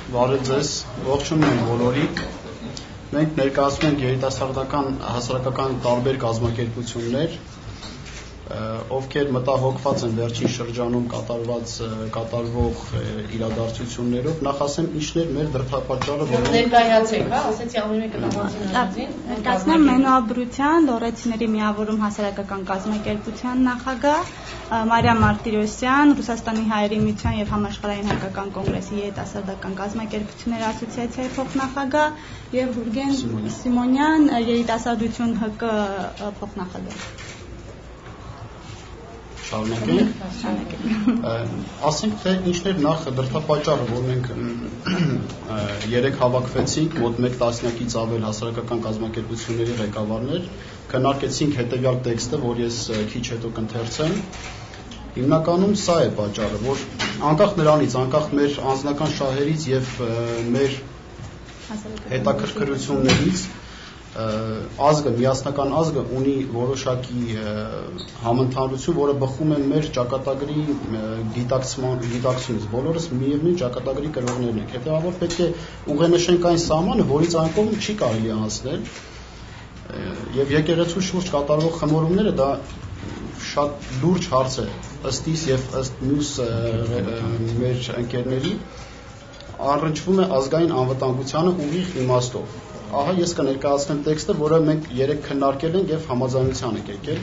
Բարև ձեզ, ողջունում եմ բոլորիդ։ Մենք ներկայացնում ենք երիտասարդական հասարակական տարբեր կազմակերպություններ, ովքեր մտահոգված են վերջին շրջանում կատարվող իրադարձություններով, նախ ասեմ ինչներ մեր դրդապատճառը ներկայացեք, հա, ասեցի ամեն մեկը նամակին ներկայացնեմ Մենոաբրության Լորեցիների միավորում հասարակական կազմակերպության նախագահ Մարիամ Մարտիրոսյան, Ռուսաստանի հայերի միության եւ համաշխարհային հայկական կոնգրեսի երիտասարդական կազմակերպությունների ասոցիացիայի փոխնախագահ եւ Գուրգեն Սիմոնյան, երիտասարդություն ՀԿ փոխնախագահ։ Շարունակենք։ Ասենք թե ինչներ նախ դրդապատճառը, որ մենք երեք հավաքվեցինք, մոտ 1 տասնյակից ավել հասարակական կազմակերպությունների ղեկավարներ, քննարկեցինք հետևյալ տեքստը, որ ես քիչ հետո կընթերցեմ։ Հիմնականում սա է պատճառը, որ անկախ նրանից, անկախ մեր անձնական շահերից եւ մեր հետաքրքրություններից ազգը, միասնական ազգը ունի որոշակի համընդհանրություն, որը բխում է մեր ճակատագրի գիտակցությունից։ Բոլորս միևնույն ճակատագրի կրողներն ենք։ Հետևաբար պետք է ուղենշենք այն սահմանը, որից այն կողմ չի կարելի անցնել։ Եվ եկեղեցու շուրջ կատարվող խմորումները դա շատ լուրջ հարց է ըստ իս եւ ըստ մյուս մեր ընկերների առնչվում է ազգային անվտանգությանը ուղիղ իմաստով։ Ահա ես կներկայացնեմ տեքստը, որը մենք երեք քննարկել ենք եւ համաձայնության ենք եկել։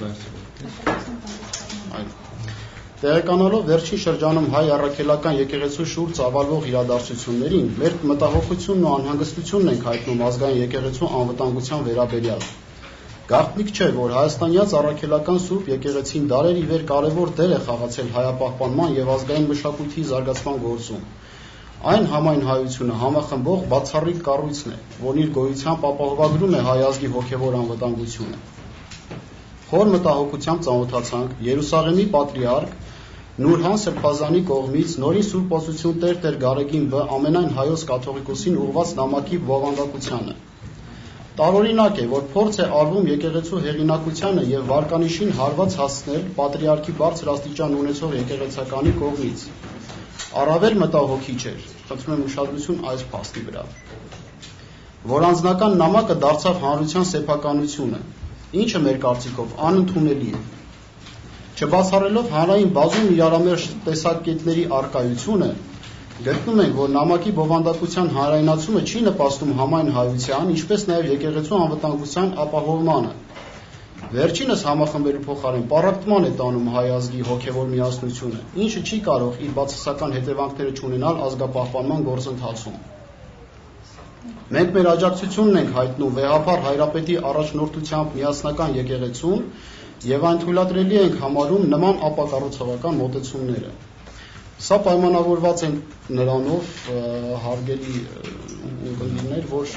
Տեղեկանալով վերջին շրջանում հայ առաքելական եկեղեցու շուրջ ծավալվող իրադարձություններին, մեր մտահոգությունն ու անհանգստությունն ենք հայտնում ազգային եկեղեցու անվտանգության վերաբերյալ։ Գաղտնիք չէ, որ հայաստանյաց առաքելական Սուրբ եկեղեցին դարեր ի վեր կարևոր դեր է խաղացել հայապահպանման եւ ազգային մշակույթի զարգացման գործում։ Այն համայն հայությունը համախմբող բացառիկ կառույցն է, որն իր գոյությամբ ապահովագրում է հայ ազգի հոգևոր անվտանգությունը։ Խոր մտահոգությամբ ծանոթացանք Երուսաղեմի պատրիարք Նուրհան Սրբազանի կողմից նորին Սուրբ Օծություն Տեր Գարեգին Վ ամենայն հայոց կաթողիկոսին ուղղված նամակի բովանդակությանը։ Տարօրինակ է, որ փորձ է արվում եկեղեցու հեղինակությանը եւ վարկանիշին հարված հասցնել պատրիարքի բարձր աստիճան ունեցող եկեղեցականի կողմից։ Առավել մտահոգիչ էր, խնդրում եմ ուշադրություն այս փաստի վրա, որ անձնական նամակը դարձավ հանրության սեփականությունը, ինչը մեր կարծիքով անընդունելի է։ Չբացառելով հանրային բազում իրարամերժ տեսակետների առկայությունը, գտնում ենք, որ նամակի բովանդակության հանրայնացումը չի նպաստում համայն հայության, ինչպես նաև եկեղեցու անվտանգության ապահովմանը։ Վերջինս համախմբելու փոխարեն պառակտման է տանում հայ ազգի հոգևոր միասնությունը, ինչը չի կարող իր բացասական հետևանքները չունենալ ազգապահպանման գործընթացում։ Մենք մեր աջակցությունն ենք հայտնում վեհապար հայրապետի առաջնորդությամբ միասնական եկեղեցուն եւ այն թույլատրելի ենք համարում նման ապակառուցողական մոտեցումները։ Սա պայմանավորված է նրանով, հարգելի ունկնդիրներ, որ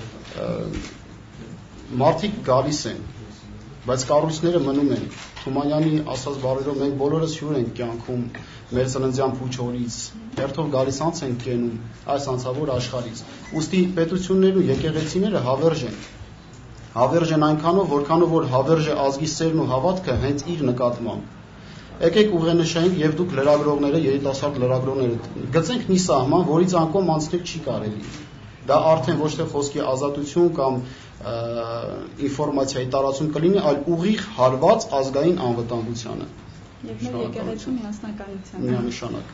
մարդիկ գալիս են, բայց կառույցները մնում են։ Թումանյանի ասած բառերով մենք բոլորս հյուր ենք կյանքում մեր ծննդյան փուչորից, հերթով գալիս անց ենք կենում այս անցավոր աշխարհից։ Ուստի պետություններն ու եկեղեցիները հավերժ են։ Հավերժ են այնքանով, որքանով որ հավերժ է ազգի սերն ու հավատքը հենց իր նկատմամբ։ Եկեք ուղենշենք եւ դուք լրագրողները, երիտասարդ լրագրողները, գծենք մի սահման, որից անկողմ անցնել չի կարելի։ Դա արդեն ոչ թե խոսքի ազատություն կամ ինֆորմացիայի տարածում կլինի, այլ ուղիղ հարված ազգային անվտանգությանը։ Եվ մեր եկեղեցու միասնականությանը։ Միանշանակ։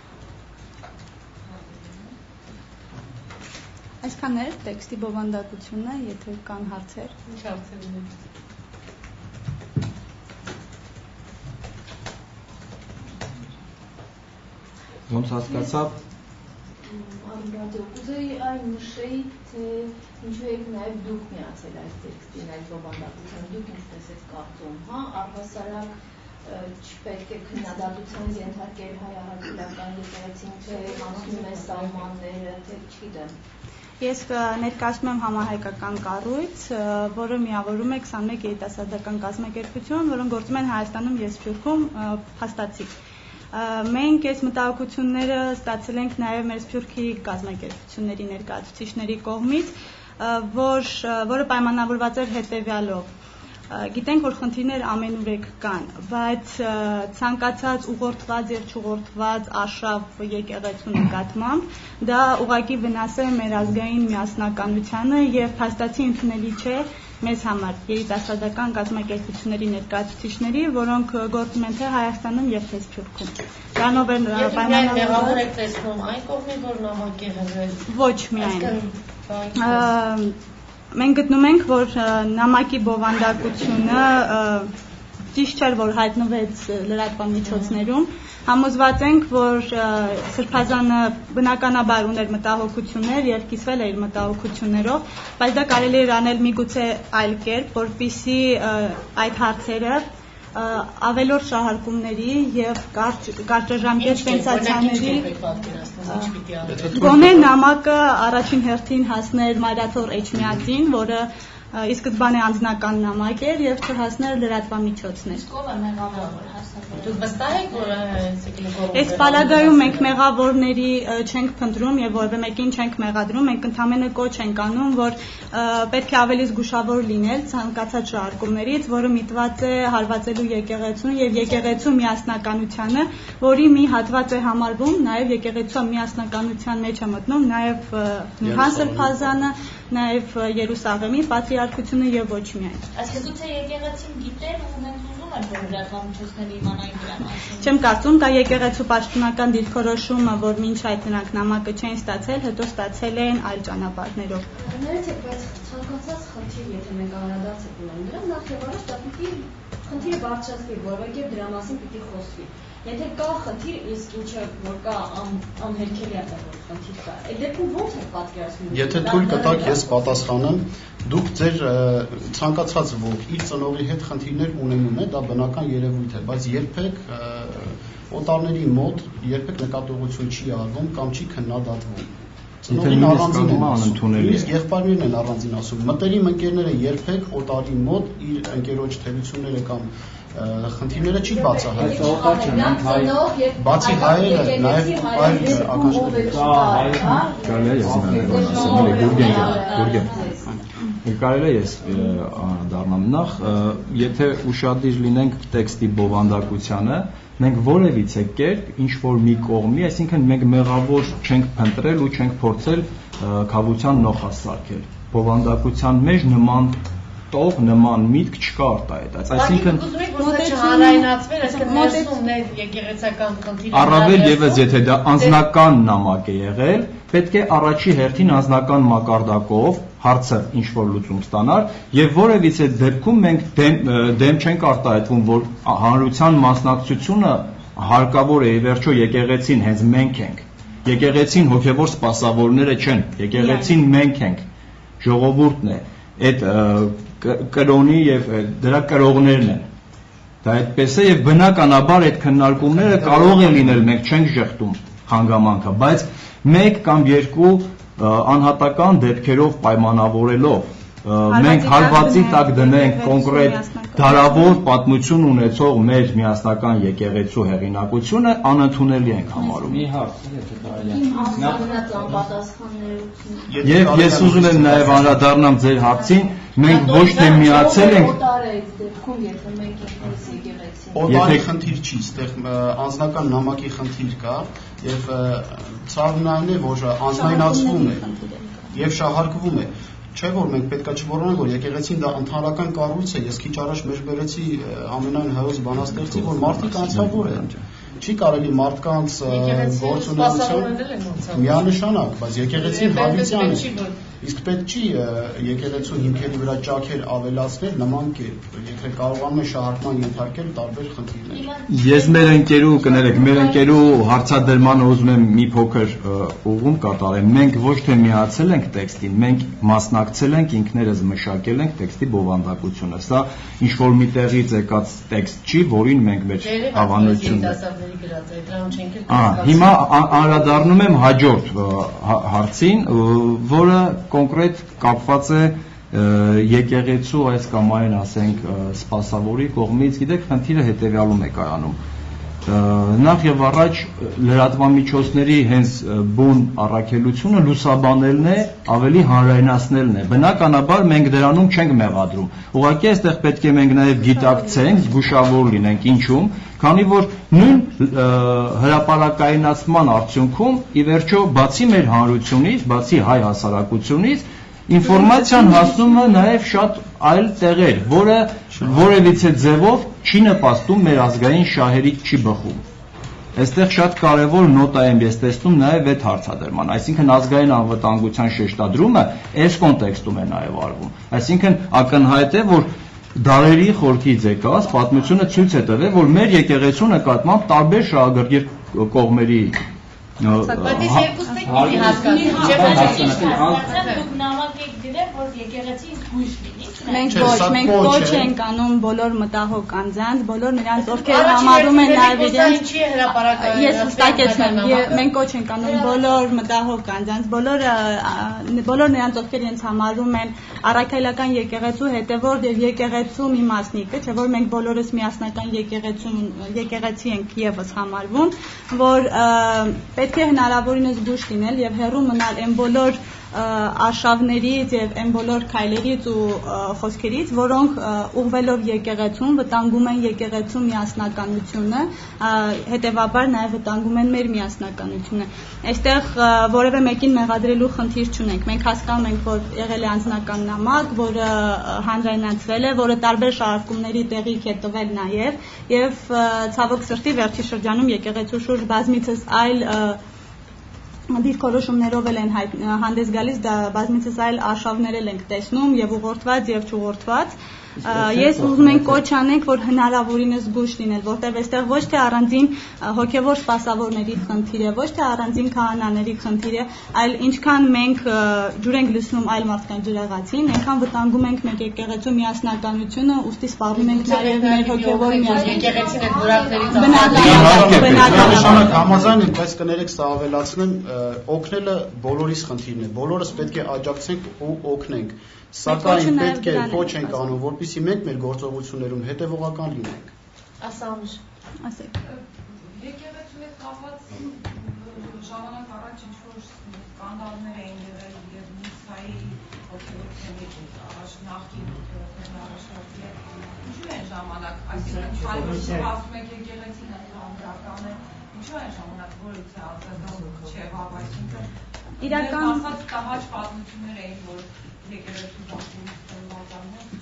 Այսքան էր տեքստի բովանդակությունը, եթե կան հարցեր։ Ինչ հարցեր ունեք։ Ոնց հասկացավ։ Անդրադո, կուզեի այն նշեի, թե ինչու եք նաև դուք միացել այս տեքստին, այս բովանդակությանը, դուք ինչպես եք կարծում, հա, առհասարակ չպետք է քննադատության ենթարկել հայ-առաքելական եկեղեցին, թե անցնում է սահմանները, թե չգիտեմ։ Ես ներկայացնում եմ համահայկական կառույց, որը միավորում է 21 երիտասարդական կազմակերպություն, որոնք գործում են Հայաստանում եւ Սփյուռքում փաստացի։ Մենք այս մտահոգությունները ստացել ենք նաև մեր Սփյուռքի կազմակերպությունների ներկայացուցիչների կողմից, որը պայմանավորված էր հետևյալով։ Գիտենք, որ խնդիրներ ամենուրեք կան, բայց ցանկացած ուղղորդված եւ չուղղորդված արշավ եկեղեցու նկատմամբ դա ուղղակի վնաս է մեր ազգային միասնականությանը եւ փաստացի ընդունելի չէ մեզ համար երիտասարդական կազմակերպությունների ներկայացուցիչների, որոնք գործում են թե Հայաստանում եւ թե Սփյուռքում։ Դրանով են պայմանավորված եք տեսնում այն կողմի, որ նամակ եղել։ Ոչ միայն։ Մենք գտնում ենք, որ նամակի բովանդակությունը ճիշտ չէր, որ հայտնվեց լրատվամիջոցներում։ Համոզված ենք, որ Սրբազանը բնականաբար ուներ մտահոգություններ եւ կիսվել է իր մտահոգություններով, բայց դա կարելի էր անել միգուցե այլ կերպ, որպեսզի այդ հարցերը ավելորդ շահարկումների եւ կարճաժամկետ սենսացիաների գոնե նամակը առաջին հերթին հասներ Մայրաթոր Էջմիածին, որը ի սկզբանե անձնական նամակ էր եւ չհասներ լրատվամիջոցներ։ Ով է մեղավորը հասավ։ Դուք վստահ եք, որ այս պարագայում մենք մեղավորների չենք փնտրում եւ որևէ մեկին չենք մեղադրում, մենք ընդհանրապես կոչ ենք անում, որ պետք է ավելի զգուշավոր լինել ցանկացած շահարկումներից, որը միտված է հարվածելու եկեղեցուն եւ եկեղեցու միասնականությանը, որի մի հատված է համարվում նաեւ եկեղեցու միասնականության մեջ է մտնում նաեւ Նիհան Սրբազանը, նաեւ Երուսաղեմի պատրիարքությունը եւ ոչ միայն։ Այսինքն թե եկեղեցին գիտեր ու հենց ուզում էր որ լրատվամիջոցների իմանային դրա մասին։ Չեմ կարծում, դա եկեղեցու պաշտոնական դիրքորոշումը, որ մինչ այդ նրանք նամակը չեն ստացել, հետո ստացել են այլ ճանապարհներով։ Ներեցեք, բայց ցանկացած խնդիր, եթե մենք անդրադարձ ունենք դրան, նախ եւ առաջ դա պիտի խնդիրը բարձրացվի, որովհետեւ դրա մասին պիտի խոսվի։ Եթե կա խնդիր, իսկ ինչը որ կա անհերքելի է դա որ խնդիր կա։ Այդ դեպքում ո՞նց է պատկերացնում։ Եթե թույլ կտաք, ես պատասխանեմ, դուք ձեր ցանկացած ոք իր ծնողի հետ խնդիրներ ունենում է, դա բնական երևույթ է, բայց երբեք օտարների մոտ երբեք նկատողություն չի արվում կամ չի քննադատվում։ Ծնողին առանձին են ասում, իսկ եղբայրներն են առանձին ասում։ Մտերիմ ընկերները երբեք օտարի մոտ իր ընկերոջ թերությունները կամ խնդիրները չի բացահայտում։ Բացի հայերը, նաև այլ Կարելի է ես դառնամ նախ, եթե ուշադիր լինենք տեքստի բովանդակությանը, մենք որևիցե կերպ ինչ որ մի կողմի, այսինքն մենք մեղավոր չենք փնտրել ու չենք փորձել քավության նոխասարքել։ Բովանդակության մեջ նման տող նման միտք չկա արտահայտած, այսինքն առավել եւս եթե դա անձնական նամակ է եղել, պետք է առաջի հերթին անձնական մակարդակով հարցը ինչ որ լուծում ստանար եւ որևիցե դեպքում մենք դեմ չենք արտահայտվում, որ հանրության մասնակցությունը հարկավոր է ի վերջո եկեղեցին հենց մենք ենք։ Եկեղեցին հոգեվոր սպասավորները չեն, եկեղեցին մենք ենք, ժողովուրդն է, այդ կրոնի եւ դրա կրողներն են։ Դա այդպես է եւ բնականաբար այդ քննարկումները կարող է լինել, մենք չենք ժխտում հանգամանքը, բայց մեկ կամ երկու անհատական դեպքերով պայմանավորելով մենք հարվածի տակ դնենք կոնկրետ դարավոր պատմություն ունեցող մեր միասնական եկեղեցու հեղինակությունը անընդունելի ենք համարում։ Մի հարց, եթե կարելի է։ Եվ ես ուզում եմ նաև անդրադառնամ ձեր հարցին, մենք ոչ թե միացել ենք օտարի խնդիր չի, այստեղ անձնական նամակի խնդիր կա եւ ցավն այն է, որ անձնայնացվում է եւ շահարկվում է։ Չէ՞ որ մենք պետքա չմոռանանք, որ եկեղեցին դա ընդհանրական կառույց է, ես քիչ առաջ մեջ բերեցի ամենայն հայոց բանաստեղծի, որ մարդիկ անձնավոր են։ Չի կարելի մարդկանց գործունեություն միանշանակ, բայց եկեղեցին հավիտյան է։ Իսկ պետք չի եկեղեցու հիմքերի վրա ճաքեր ավելացնել նման կերպ, եթե կարողանում է շահարկման ենթարկել տարբեր խնդիրներ։ Ես մեր ընկերու կներեք, մեր ընկերու հարցադրմանը ուզում եմ մի փոքր ուղղում կատարեմ։ Մենք ոչ թե միացել ենք տեքստին, մենք մասնակցել ենք, ինքներս մշակել ենք տեքստի բովանդակությունը։ Սա ինչ որ մի տեղից եկած տեքստ չի, որին մենք մեր հավանությունն Հիմա անդրադառնում եմ հաջորդ հարցին, որը կոնկրետ կապված է եկեղեցու այս կամ այն ասենք սպասավորի կողմից, գիտեք, խնդիրը հետևյալում է կայանում։ Նախ եւ առաջ լրատվամիջոցների հենց բուն առաքելությունը լուսաբանելն է, ավելի հանրայնացնելն է։ Բնականաբար մենք դրանում չենք մեղադրում։ Ուղղակի այստեղ պետք է մենք նաեւ գիտակցենք, զգուշավոր լինենք ինչու՞մ, քանի որ նույն հրապարակայնացման արդյունքում ի վերջո բացի մեր հանրությունից, բացի հայ հասարակությունից, ինֆորմացիան հասնում է նաեւ շատ այլ տեղեր, որը որևիցե ձևով չի նպաստում մեր ազգային շահերից չի բխում։ Այստեղ շատ կարևոր նոտա եմ ես տեսնում նաև այդ հարցադրման, այսինքն ազգային անվտանգության շեշտադրումը այս կոնտեքստում է նաև արվում։ Այսինքն ակնհայտ է, որ դարերի խորքից եկած պատմությունը ցույց է տվել, որ մեր եկեղեցու նկատմամբ տարբեր շահագրգիռ կողմերի Բայց ես երկուսն եք մի Մենք ոչ ենք անում բոլոր մտահոգ անձանց, բոլոր նրանց ովքեր համարում են նաև իրենց ես հստակեցնեմ, մենք ոչ ենք անում բոլոր մտահոգ անձանց, բոլոր նրանց ովքեր իրենց համարում են առաքելական եկեղեցու հետևորդ եւ եկեղեցու մի մասնիկը, չէ՞ որ մենք բոլորս միասնական եկեղեցի ենք եւս համարվում, որ պետք է հնարավորինս զգուշ լինել եւ հեռու մնալ այն բոլոր արշավներից եւ այն բոլոր քայլերից ու խոսքերից, որոնք ուղղվելով եկեղեցուն վտանգում են եկեղեցու միասնականությունը, հետեւաբար նաեւ վտանգում են մեր միասնականությունը։ Այստեղ որևէ մեկին մեղադրելու խնդիր չունենք։ Մենք հասկանում ենք, որ եղել է անձնական նամակ, որը հանրայնացվել է, որը տարբեր շարժումների տեղիք է տվել եւ ցավոք սրտի վերջի շրջանում եկեղեցու շուրջ բազմիցս այլ դիրքորոշումներով են հանդես գալիս, բազմիցս այլ արշավներ ենք տեսնում եւ ուղղորդված եւ չուղղորդված։ Ես ուզում եմ կոչ անենք, որ հնարավորինս զգուշ լինել, որտեղ այստեղ ոչ թե առանձին հոգեվոր սպասավորների խնդիր է, ոչ թե առանձին քահանաների խնդիր է, այլ ինչքան մենք ջուր ենք լցնում այլ մարդկանց ջրաղացին, այնքան վտանգում ենք մեր եկեղեցու միասնականությունը, ուստի սպառնում ենք նաեւ մեր հոգեվոր եկեղեցին այդ դուրակներից բնականաբար համաձայն ենք, բայց կներեք սա ավելացնեմ, օգնելը բոլորիս խնդիրն է, բոլորս պետք է աջակցենք ու օգնենք, սակայն պետք է կոչ ենք անում, որպեսզի մենք մեր գործողություններում հետևողական լինենք։ Ասեք։ Եկեղեցու հետ կապված ժամանակ առաջ ինչ-որ սկանդալներ էին եղել եւ Նիսայի օգնությունից առաջ նախկին առաջնորդի ինչու են ժամանակ, այսինքն հայտնի ասում եք եկեղեցին ընդհանրական է, ինչու են ժամանակ որից է ազատում չէ, այսինքն իրական ասած տհաճ պատմություններ էին, որ եկեղեցու բախումից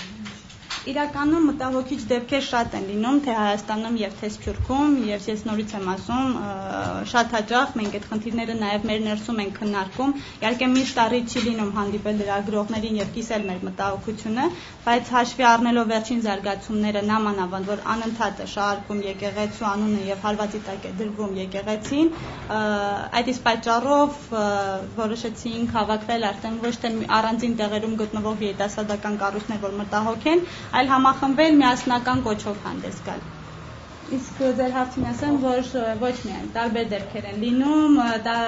Իրականում մտահոգիչ դեպքեր շատ են լինում, թե Հայաստանում եւ թե Սփյուռքում, եւ ես նորից եմ ասում, շատ հաճախ մենք այդ խնդիրները նաեւ մեր ներսում ենք քննարկում, իհարկե միշտ առիթ չի լինում հանդիպել լրագրողներին եւ կիսել մեր մտահոգությունը, բայց հաշվի առնելով վերջին զարգացումները նամանավանդ, որ անընդհատ է շարքում եկեղեցու անունը եւ հարվածի տակ է դրվում եկեղեցին, այդ իսկ պատճառով որոշեցինք հավաքվել արդեն ոչ թե առանձին տեղերում գտնվող երիտասարդական կառույցներ, որ մտահոգ են, այլ համախմբվել միասնական կոչով հանդես գալ։ Իսկ ձեր հարցին ասեմ, որ ոչ միայն տարբեր դեպքեր են լինում,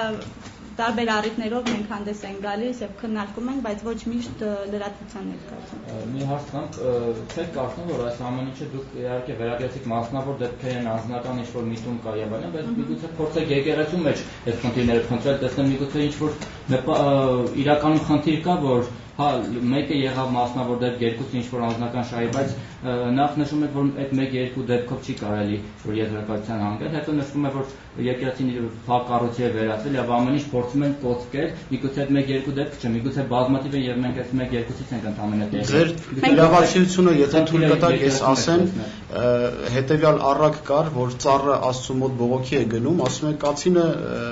տարբեր առիթներով մենք հանդես ենք գալիս եւ քննարկում ենք, բայց ոչ միշտ լրատվության ներկայացում։ Մի հարց տանք, չեք կարծում, որ այս ամեն ինչը դուք իհարկե վերագրեցիք մասնավոր դեպքեր են, անձնական ինչ-որ միտում կա եւ այլն, բայց միգուցե փորձեք եկեղեցու մեջ այս խնդիրները խնդրել, տեսնել միգուցե ինչ-որ իրականում խնդիր կա, որ հա մեկը եղավ մասնավոր դեպք, երկուսը ինչ-որ անձնական շահի, բայց նախ նշում եք, որ այդ 1-2 դեպքով չի կարելի որ եզրակացության հանգել, հետո նշվում է, որ եկեղեցին իր փակառույցի է վերածվել եւ ամեն ինչ փորձում են կոծկել, միգուցե այդ 1-2 դեպքը չէ, միգուցե բազմաթիվ են եւ մենք այս 1-2-ից ենք ընդհանրապես տեղի։ Ձեր իրավացիությունը, եթե թույլ կտաք, ես ասեմ, հետեւյալ առակ կար, որ ծառը Աստծո մոտ բողոքի է գնում, ասում է կացինը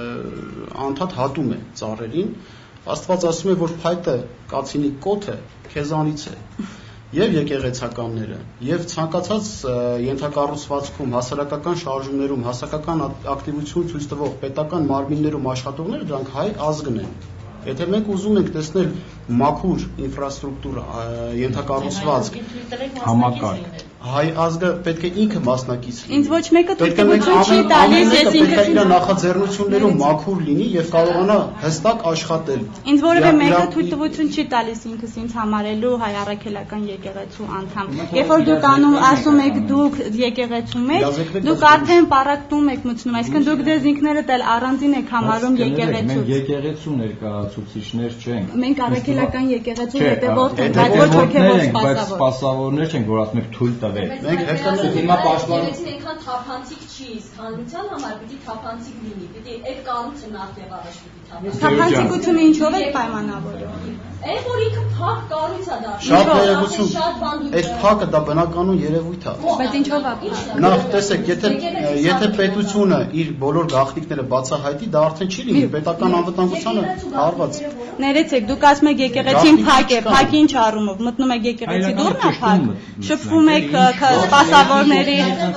անդադ հատում է ծառերին, Աստված ասում է, որ փայտը կացինի կոթը քեզանից է, եւ եկեղեցականները, եւ ցանկացած ենթակառուցվածքում, հասարակական շարժումներում, հասարակական ակտիվություն ցույց տվող պետական մարմիններում աշխատողները դրանք հայ ազգն են։ Եթե մենք ուզում ենք տեսնել մաքուր ինֆրաստրուկտուրա, ենթակառուցվածք, համակարգ հայ ազգը պետք է ինքը մասնակից լինի։ Ինձ ոչ մեկը թույլտվություն չի տալիս, ես ինքս իր նախաձեռնություններում մաքուր լինի եւ կարողանա հստակ աշխատել։ Ինձ որևէ մեկը թույլտվություն չի տալիս ինքս ինձ համարելու հայ առաքելական եկեղեցու անդամ։ Երբ որ դուք ասում եք դուք եկեղեցում եք, դուք արդեն պարակտում եք մտնում, այսինքն դուք ձեզ ինքներդ էլ առանձին եք համարում եկեղեցուց։ Մենք եկեղեցու ներկայացուցիչներ չենք։ Մենք առաքելական եկեղեցու հետևորդ ենք, բայց ոչ հոգևոր սպասավոր։ Սպասավորներ չենք, որ ասում եք թույլ տվեք։ Մենք հիմա պաշտպանում այնքան թափանցիկ չի, իսկ հանրության համար պիտի թափանցիկ լինի, պիտի այդ կառույցը նախ եւ առաջ պիտի թափանցիկ։ Թափանցիկությունը ինչով է պայմանավորվում։ Այն որ ինքը փակ կառույց է դա։ Շատ երևություն։ Այդ փակը դա բնականon երևույթ է։ Բայց ինչով է փակ։ Նախ տեսեք, եթե պետությունը իր բոլոր գաղտնիքները բացահայտի, դա արդեն չի լինի պետական անվտանգությանը հարված։ Ներեցեք, դուք ասում եք եկեղեցին փակ է, փակ ինչ առումով, մտնում եք եկեղեցի դուրն է փակ, շփվում եք սպասավորների,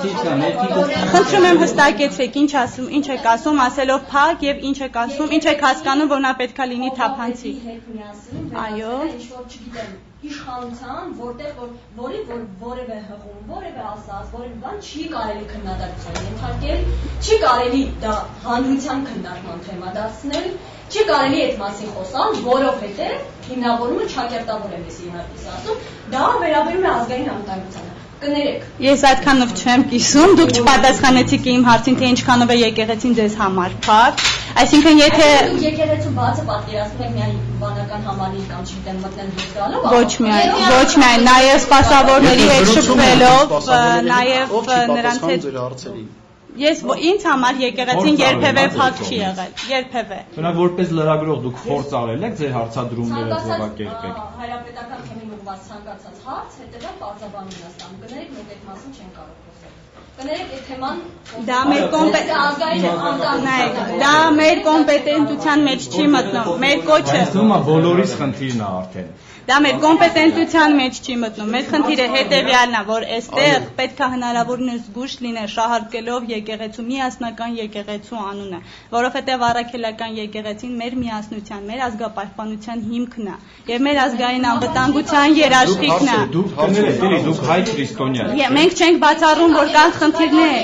խնդրում եմ հստակեցեք, ինչ եք ասում, ասելով փակ եւ ինչ եք ասում, ինչ եք հասկանում, որ նա պետքա լինի թափանցիկ։ Այո։ Իշխանության, որտեղ որի որևէ հղում, որևէ ասած, որևէ բան չի կարելի քննադատության ենթարկել, չի կարելի դա հանրության քննարկման թեմա դարձնել, չի կարելի այդ մասին խոսալ, որովհետև հիմնավորումը չակերտավոր եմ ես իհարկե ասում, դա վերաբերում է ազգային անվտանգությանը։ Կներեք։ Ես այդքանով չեմ կիսում, դուք չպատասխանեցիք իմ հարցին, թե ինչքանով է եկեղեցին ձեզ համար փակ։ Այսինքն եթե եկեղեցու բացը պատկերացնում եք միայն բանական համալիր կամ չգիտեմ մտնեն դուրս գալով, ոչ միայն, նաև սպասավորների հետ շփվելով, նաև նրանց հետ Ես ինձ համար եկեղեցին երբևէ փակ չի եղել, երբևէ։ Բնավ որպես լրագրող դուք փորձ արել եք ձեր հարցադրումները ձևակերպեք։ Հայրապետական թեմին ուղղված ցանկացած հարց, հետևյալ պարզաբանում ասամ, կներեք մենք այդ մասին չենք կարող խոսել։ Կներեք այդ թեման դա մեր կոմպետենտության մեջ չի մտնում։ Մեր կոչը բոլորիս խնդիրն է արդեն։ Դա մեր կոմպետենտության մեջ չի մտնում։ Մեր խնդիրը հետևյալն է, որ այստեղ պետք է հնարավորինս զգուշ լինել շահարկելով եկեղեցու միասնական եկեղեցու անունը, որովհետև առաքելական եկեղեցին մեր միասնության, մեր ազգապահպանության հիմքն է եւ մեր ազգային անվտանգության երաշխիքն է։ Դուք հայ քրիստոնյա եք։ Մենք չենք բացառում, որ կան խնդիրներ։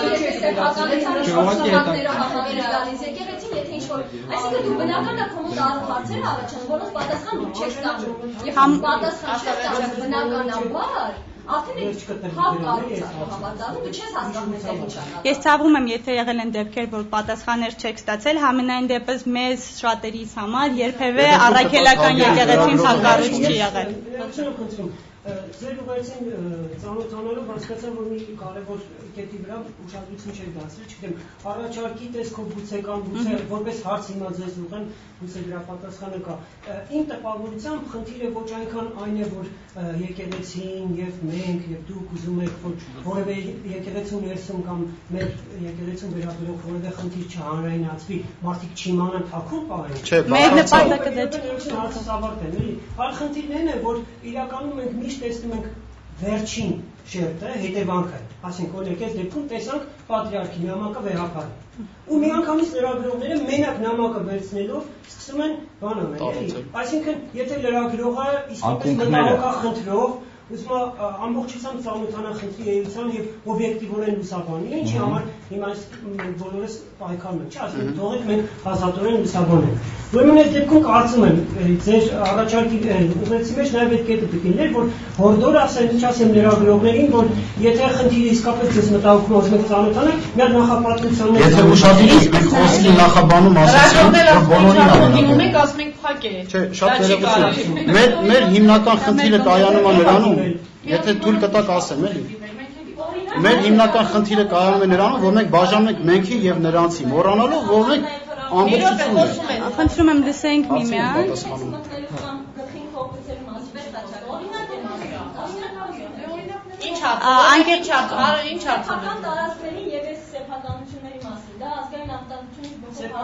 Այսինքն դու բնական է քո մոտ հարցեր առաջան, որոնց պատասխան դու չես ստանում։ Եվ պատասխան չես ստանում բնականաբար, արդեն փակ կառույց է հավատալու, դու չես հասկանում թե ինչ է։ Ես ցավում եմ, եթե եղել են դեպքեր, որ պատասխաններ չեք ստացել, համենայն դեպս մեզ շատերիս համար երբևէ առաքելական եկեղեցին հակառույց չի եղել։ Ձեր ուղերձին ծանոթանալով հասկացա, որ մի կարևոր կետի վրա ուշադրություն չեք դարձրել, չգիտեմ, առաջարկի տեսքով գուցե կամ գուցե որպես հարց հիմա ձեզ ուղղեմ, գուցե դրա պատասխանը կա։ Իմ տպավորությամբ խնդիրը ոչ այնքան այն է, որ եկեղեցին եւ մենք եւ դուք ուզում եք, որ որևէ եկեղեցու ներսում կամ մեր եկեղեցուն վերաբերող որևէ խնդիր չհանրայնացվի, մարդիկ չիմանան թաքուն պահեն։ Մեր նպատակը դա չէ։ Հարցը ավարտել, էլի։ Այլ խնդիրն է, որ իրականում մենք միշտ տեսնում ենք վերջին շերտը, հետևանքը, ասենք օրինակ այս դեպքում տեսանք պատրիարքի նամակը վերապարել։ Ու միանգամից լրագրողները մենակ նամակը վերցնելով սկսում են բան անել, այսինքն եթե լրագրողը իսկապես մտահոգախնդրող ուզում է ամբողջությամբ ծանոթանալ խնդրի էության եւ օբյեկտիվորեն լուսաբանի, ինչի համար հիմա այս բոլորս պայքարում ենք, չէ՞, ասենք թողեք մենք ազատորեն լուսաբանենք։ Ուրեմն այս դեպքում կարծում եմ ձեր առաջարկի ուղերձի մեջ նաեւ այդ կետը պետք է լիներ, որ հորդոր ասեն, ինչ ասեմ լրագրողներին, որ եթե խնդիրը իսկապես ձեզ մտահոգում ուզում եք ծանոթանալ, միակ նախապատվությունները Եթե ուշադրություն մենք խոսքի նախաբանում ասացինք, որ բոլորին անհնարին մենք ասում ենք փակ է։ Չէ, շատ երևույթ։ Մեր հիմնական խնդիրը կայանում է նրանում, եթե թույլ կտակ ասեմ, էլի։ Մեր հիմնական խնդիրը կայանում է նրանում, որ մենք բաժանում ենք մենքի եւ նրանցի, մոռանալով, որ մենք ամբողջություն ենք։ Խնդրում եմ լսենք միմյանց։ Ինչ հարց տարածքների եւ այս սեփականությունների մասին, դա ազգային անվտանգությունից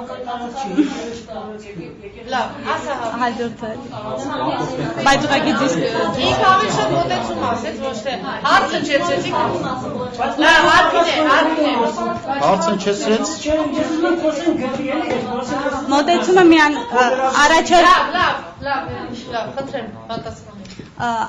Լավ, ասա հաջորդը։ Բայց ուղղակի դիսկ։ Ինքը ավելի շատ մոտեցում ասեց, ոչ թե հարցը չեցրեցիք։ Լավ, հարցին է։ Հարցը չեցրեց։ Մոտեցումը միան առաջարկ։ Լավ, խնդրեմ, պատասխանեք։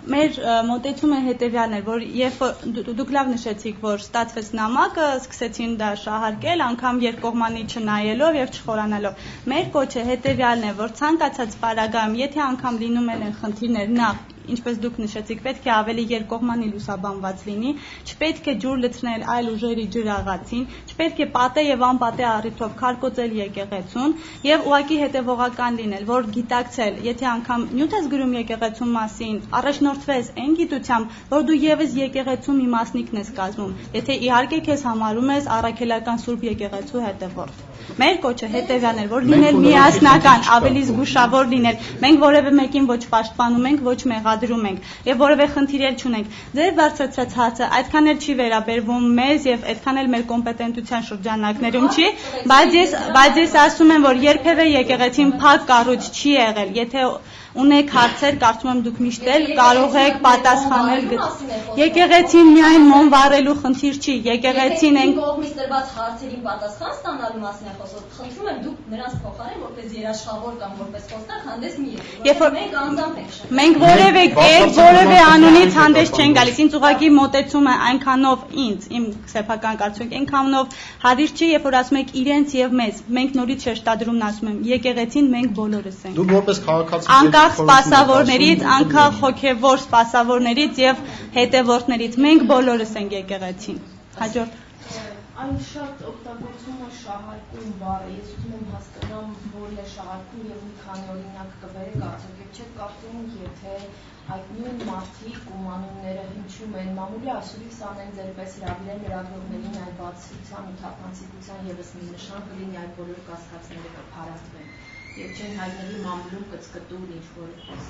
Մեր մոտեցումը հետևյալն էր, որ երբ դուք լավ նշեցիք, որ ստացվեց նամակը, սկսեցին դա շահարկել, անգամ երկկողմանի չնայելով եւ չխորանալով։ Մեր կոչը հետևյալն է, որ ցանկացած պարագայում, եթե անգամ լինում են խնդիրներ, նախ ինչպես դուք նշեցիք, պետք է ավելի երկկողմանի լուսաբանված լինի, չպետք է ջուր լցնել այլ ուժերի ջրաղացին, չպետք է պատե եւ անպատե առիթով քարկոծել եկեղեցուն եւ ուղղակի հետեւողական լինել, որ գիտակցել, եթե անգամ նյութ ես գրում եկեղեցու մասին, առաջնորդվես այն գիտությամբ, որ դու եւս եկեղեցու մի մասնիկն ես կազմում, եթե իհարկե քեզ համարում ես առաքելական սուրբ եկեղեցու հետևորդ։ Մեր կոչը հետևյալն էր, որ լինել միասնական, ավելի զգուշավոր լինել։ Մենք որևէ մեկին ոչ պաշտպանում ենք, ոչ մեղադրում ենք եւ որևէ խնդիր չունենք։ Ձեր բարձրացած հարցը այդքան էլ չի վերաբերվում մեզ եւ այդքան էլ մեր կոմպետենտության շրջանակներում չի, բայց ես ասում եմ, որ երբևէ եկեղեցին փակ կառույց չի եղել։ Եթե ունեք հարցեր, կարծում եմ դուք միշտ էլ կարող եք պատասխանել։ Եկեղեցին միայն մոմ վառելու խնդիր չի, եկեղեցին են կողմից տրված հարցերին պատասխան ստանալու մասին է խոսքը։ Խնդրում եմ դուք նրանց փոխարեն որպես երաշխավոր կամ որպես խոսնակ հանդես մի եկեք։ Մենք անձամբ ենք շփվում։ Մենք որևէ կերպ, որևէ անունից հանդես չենք գալիս։ Ինձ ուղղակի մոտեցումը այնքանով ինձ, իմ սեփական կարծիքով, այնքանով հարիր չի, երբ որ ասում եք իրենց եւ մեզ։ Մենք նորից շեշտադրումն ասում եմ, եկեղեցին մենք բոլորս ենք։ Դուք որպես քաղաքացի սպասավորներից, անկախ հոգևոր սպասավորներից եւ հետևորդներից մենք բոլորս ենք եկեղեցին։ Հաջորդ Այն շատ օգտագործում է շահարկում բառը։ Ես ուզում եմ հասկանամ, որն է շահարկում եւ մի քանի օրինակ կբերեք, արդյոք եւ չեք կարծում, եթե այդ նույն մարդիկ ու մանունները հնչում են մամուլի ասուլիս անեն ձերպես հրավիրել լրագրողներին այդ բացության ու թափանցիկության եւս մի նշան կլինի այդ բոլոր կասկածները կփարատվեն եւ չեն հայտնվի մամուլում կծկտուր ինչ-որ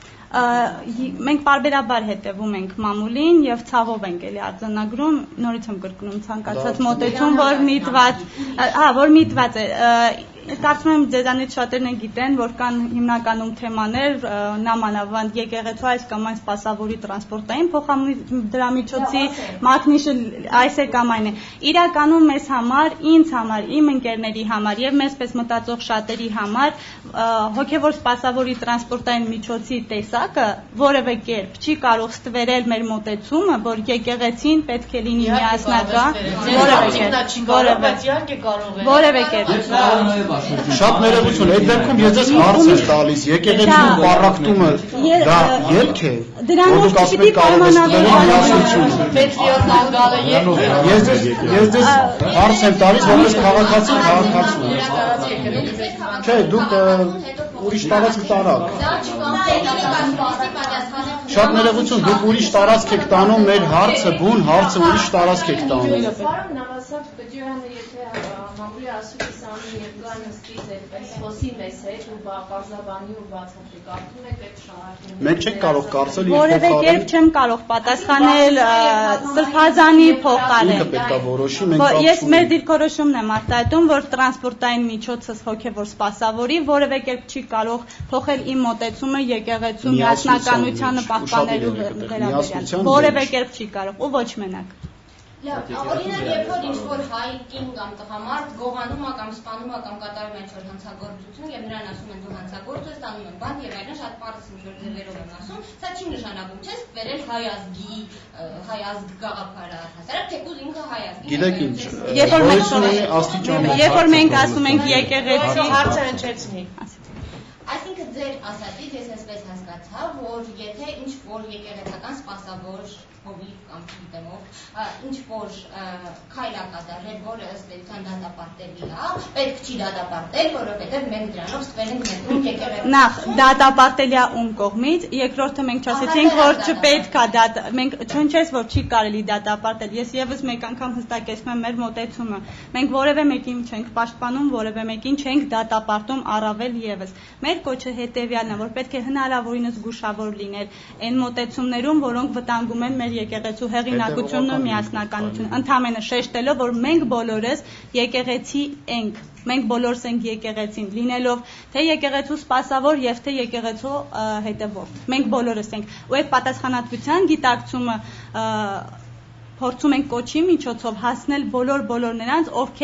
մենք պարբերաբար հետևում ենք մամուլին եւ ցավով ենք էլի արձանագրում, նորից եմ կրկնում ցանկացած մոտեցում, որ միտված է, կարծում եմ ձեզանից շատերն են գիտեն, որ կան հիմնականում թեմաներ, նամանավանդ եկեղեցու այս կամ այն սպասավորի տրանսպորտային փոխադրամիջոցի մակնիշը այս է կամ այն է։ Իրականում մեզ համար, ինձ համար, իմ ընկերների համար եւ մեզպես մտածող շատերի համար հոգեվոր սպասավորի տրանսպորտային միջոցի տեսակը որևէ կերպ չի կարող ստվերել մեր մոտեցումը, որ եկեղեցին պետք է լինի միասնական, որևէ կերպ Շատ ներողություն, այդ դեպքում ես ձեզ հարց եմ տալիս, եկեղեցու պառակտումը դա ելք է։ Դրանով պիտի պայմանավորել Ես ձեզ հարց եմ տալիս, որպես քաղաքացի Չէ, դուք ուրիշ տարածք տարաք։ Շատ ներողություն, դուք ուրիշ տարածք եք տանում, մեր հարցը բուն, հարցը ուրիշ տարածք եք տանում։ Մամուլի ասուլիս անի երկար նստից այդպես խոսի մեզ հետ ու բարձաբանի ու բացատրի կարծում եք այդ շահարկում։ Մենք չենք կարող կարծել որևէ կերպ չեմ կարող պատասխանել սրբազանի փոխարեն։ Ինքը պետք է որոշի, մենք Ես մեր դիրքորոշումն եմ արտահայտում, որ տրանսպորտային միջոցս հոգևոր սպասավորի որևէ կերպ չի կարող փոխել իմ մոտեցումը եկեղեցու միասնականությանը պահպանելու վերաբերյալ։ Որևէ կերպ չի կարող ու ոչ մենակ։ Օրինակ, երբ որ ինչ-որ հայ կին կամ տղամարդ գողանում է կամ սպանում է կամ կատարում է ինչ-որ հանցագործություն եւ նրան ասում են դու հանցագործ ես, տանում են բան եւ այլն, շատ պարզ ինչ-որ ձևերով են ասում, սա չի նշանակում, չես վերել հայ ազգի, հայ ազգ գաղափարը հասարակ, թեկուզ ինքը հայ ազգի։ Գիտեք ինչ, երբ որ մենք ասում ենք եկեղեցի հարցը հնչեցնի։ Այսինքն ձեր ասածից ես այսպես հասկացա, որ եթե ինչ-որ եկեղեցական սպասավոր հովիվ կամ չգիտեմով ինչ-որ քայլ է կատարել, որը ըստ էության դատապարտելի է, պետք չի դատապարտել, որովհետև մենք դրանով ստվել ենք ներդրում եկեղեցու։ Նախ դատապարտելի է ում կողմից, երկրորդը մենք չասեցինք, որ չպետք է մենք չնչես, որ չի կարելի դատապարտել։ Ես եւս մեկ անգամ հստակեցնում եմ մեր մոտեցումը։ Մենք որևէ մեկին չենք պաշտպանում, որևէ մեկին չենք դատապարտում առավել եւս։ Մեր կոչը հետեւյալն է, որ պետք է հնարավորինս զգուշավոր լինել այն մոտեցումներում, որոնք վտանգում են մեր եկեղեցու հեղինակությունն ու միասնականությունը, ընդհանրապես շեշտելով, որ մենք բոլորս եկեղեցի ենք, մենք բոլորս ենք եկեղեցին, լինելով թե եկեղեցու սպասավոր եւ թե եկեղեցու հետևորդ, մենք բոլորս ենք, ու այդ պատասխանատվության գիտակցումը փորձում ենք կոչի միջոցով հասնել բոլոր նրանց, ովքեր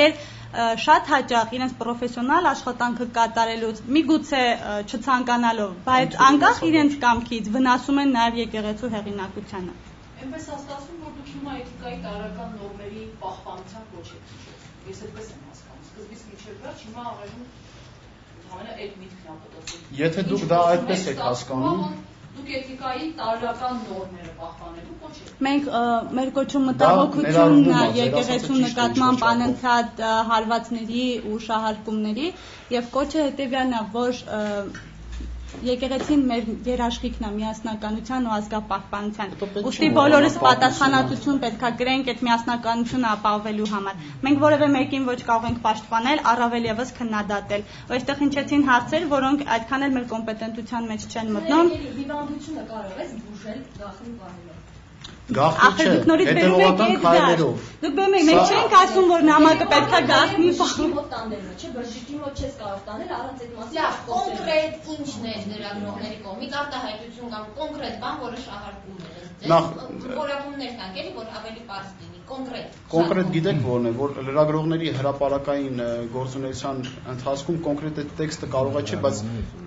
շատ հաճախ իրենց պրոֆեսիոնալ աշխատանքը կատարելուց միգուցե չցանկանալով, բայց անկախ իրենց կամքից վնասում են նաև եկեղեցու հեղինակությանը։ Այնպես հասկացում, որ դուք հիմա էթիկայի տարրական նորմերի պահպանության ոչ եք հիշել։ Ես այդպես եմ հասկանում։ Սկզբից մինչև վերջ հիմա առայժմ համենա այդ միտքն է պատասխանում։ Եթե դուք դա այդպես եք հասկանում, դուք էթիկայի տարրական նորմերը պահպանելու ոչ եք։ Մենք մեր կոչում մտահոգությունն է եկեղեցու նկատմամբ անընդհատ հարվածների ու շահարկումների եւ կոչը հետեւյալն է, որ եկեղեցին մեր երաշխիքն է միասնականության ու ազգապահպանության։ Ուստի բոլորս պատասխանատվություն պետք է կրենք այդ միասնականությունը ապահովելու համար։ Մենք որևէ մեկին ոչ կարող ենք պաշտպանել, առավել եւս քննադատել։ Այստեղ հնչեցին հարցեր, որոնք այդքան էլ մեր կոմպետենտության մեջ չեն մտնում։ Հիվանդությունը կարող է բուժել գաղտնի բաներով։ Գաղտնի չէ, հետևողական քայլերով։ Դուք բեմեք, մենք չենք ասում, որ նամակը պետք է գաղտնի տանելը, չէ, բժշկի մոտ չես կարող տանել առանց այդ մասի։ Լավ, կոնկրետ ինչն է լրագրողների կողմից արտահայտություն կամ կոնկրետ բան, որը շահարկում է։ Որակումներ տանք, էլի, որ ավելի պարզ լինի, կոնկրետ։ Կոնկրետ գիտեք որն է, որ լրագրողների հրապարակային գործունեության ընթացքում կոնկրետ այդ տեքստը կարող է չէ, բայց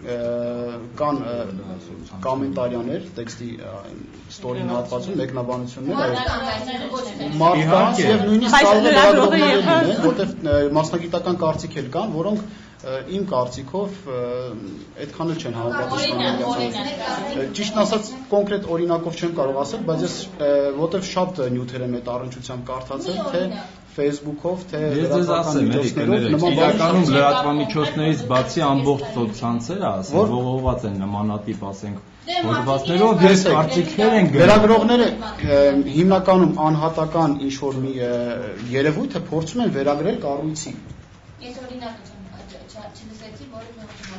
կան կոմենտարիաներ տեքստի ստորին հատվածում մեկնաբանություններ մարդկանց եւ նույնիսկ կարող է լրագրողներ լինեն, որտեղ մասնագիտական կարծիք էլ կան, որոնք իմ կարծիքով այդքան էլ չեն համապատասխանում։ Ճիշտն ասած կոնկրետ օրինակով չեմ կարող ասել, բայց ես որտեղ շատ նյութեր եմ այդ առնչությամբ կարդացել, թե Facebook-ով, թե իրականում լրատվամիջոցներից բացի ամբողջ սոցցանցերը, ասենք, ողողված են նմանատիպ, ասենք, հոդվածներով եւ կարծիքներ են գրում։ Լրագրողները հիմնականում անհատական ինչ-որ մի երևույթը փորձում են վերագրել կառույցի։ Ես օրինակ չլսեցի, որը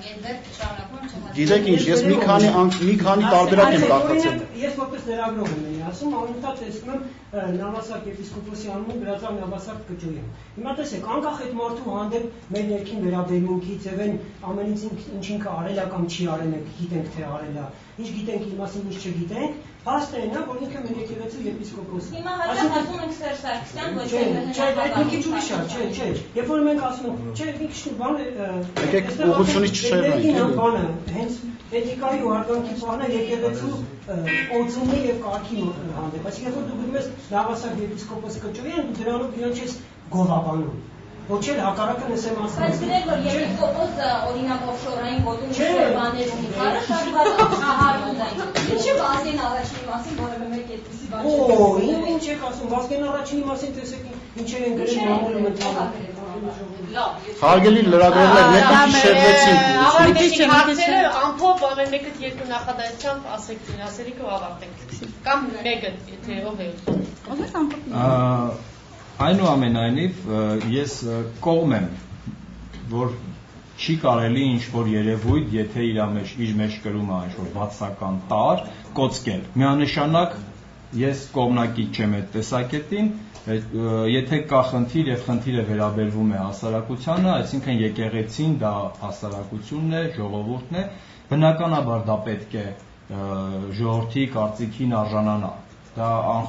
Գիտեք ինչ, ես մի քանի տարբերակ եմ կարդացել։ Ես որպես լրագրող եմ ասում, անընդհատ տեսնում եմ Նավասարկ եպիսկոպոսի անունով գրածան Նավասարկ Կճոյան։ Հիմա տեսեք, անկախ այդ մարդու հանդեպ մեր ներքին վերաբերմունքից եւ այն ամենից ինչ ինքը արել է կամ չի արել, գիտենք թե արել է, ինչ գիտենք իր մասին, ինչ չգիտենք, փաստը այն է, որ ինքը մեր եկեղեցու եպիսկոպոսն է։ Հիմա հաճախ ասում ենք Սերժ Սարգսյան, ոչ թե այդ մի քիչ ուրիշ է, չէ։ Երբ որ մենք ասում ենք, չէ, մի քիչ բան եկեք ուղղությունից չշեղանանք, բանը հենց էթիկայի ու հարգանքի բանը եկեղեցու օծումի եւ կարգի հանդեպ։ Այսինքն երբ որ դու գրում ես Նավասարկ եպիսկոպոս Կճոյան, դու դրանով իրան չես գովաբանում։ Ոչ էլ հակառակը նսեմ ասում։ Բայց դրեք որ եպիսկոպոսը օրինակ օֆշորային գոտում ինչ-որ բաներ ունի, կարը շատ բան շահարկում է։ Ինչի Վազգեն առաջինի մասին որևէ մեկ այդպիսի բան չէ։ Օ, ինչ եք ասում, Վազգեն առաջինի մասին տեսեք ինչեր են գրել մամուլում ընդհանուր։ Հարգելի լրագրողներ, մեկ քիչ շրջեցինք։ Ավարտեցինք հարցերը, ամփոփ ամեն մեկը երկու նախադասությամբ ասեք ասելիքը ու ավարտենք։ Կամ մեկը, եթե ով է ուզում։ Այնուամենայնիվ ես կողմ եմ, որ չի կարելի ինչ-որ երևույթ, եթե իր մեջ կրում է ինչ-որ բացական տարր, կոծկել։ Միանշանակ ես կողմնակից չեմ այդ տեսակետին, եթե կա խնդիր եւ խնդիրը վերաբերվում է հասարակությանը, այսինքն եկեղեցին դա հասարակությունն է, ժողովուրդն է, բնականաբար դա պետք է ժողովրդի կարծիքին արժանանա։ Դա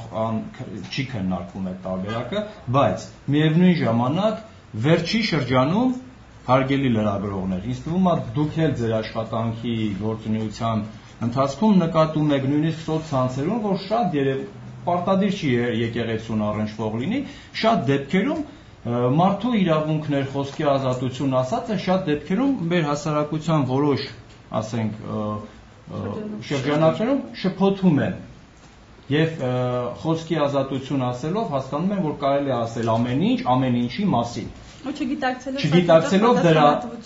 չի քննարկվում այդ տարբերակը, բայց միևնույն ժամանակ վերջի շրջանում հարգելի լրագրողներ, ինձ թվում է դուք էլ ձեր աշխատանքի գործունեության ընթացքում նկատում եք նույնիսկ սոցցանցերում, որ շատ պարտադիր չի եկեղեցուն առնչվող լինի, շատ դեպքերում մարդու իրավունքներ, խոսքի ազատություն ասած է, շատ դեպքերում մեր հասարակության որոշ, ասենք, շրջանակներում շփոթում են եւ խոսքի ազատություն ասելով հասկանում են, որ կարելի է ասել ամեն ինչ, ամեն ինչի մասին։ Ու չգիտակցելով դրա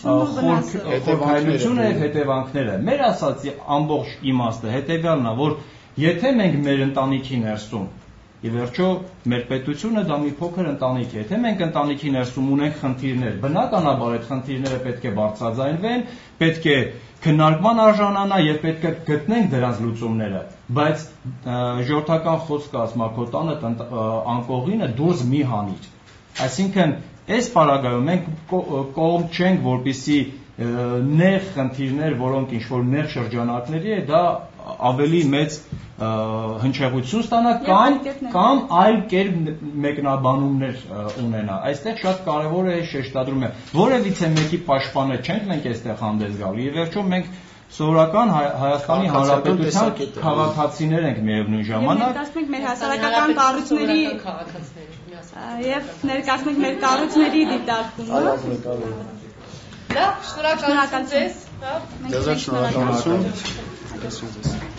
հետևանքները եւ հետևանքները։ Մեր ասած ամբողջ իմաստը հետեւյալն է, որ եթե մենք մեր ընտանիքի ներսում, ի վերջո մեր պետությունը դա մի փոքր ընտանիք է, եթե մենք ընտանիքի ներսում ունենք խնդիրներ, բնականաբար այդ խնդիրները պետք է բարձրաձայնվեն, պետք է քննարկման արժանանա եւ պետք է գտնենք դրանց լուծումները, բայց ժողովրդական խոսքը ասում է քո տանը անկողինը դուրս մի հանիր։ Այսինքն այս պարագայում մենք կողմ չենք, որպեսզի նեղ խնդիրներ, որոնք ինչ որ նեղ շրջանակների է, դա ավելի մեծ հնչեղություն ստանա կամ այլ կերպ մեկնաբանումներ ունենա։ Այստեղ շատ կարևոր է շեշտադրում է, որևիցե մեկի պաշտպանը չենք մենք այստեղ հանդես գալու։ Եվ վերջում մենք սովորական Հայաստանի Հանրապետության քաղաքացիներ ենք միևնույն ժամանակ։ Ներկայացնենք մեր հասարակական կառույցների եւ ներկայացնենք մեր կառույցների դիտարկումը։ Լավ, շնորհակալություն ձեզ։ Ձեզ շնորհակալություն։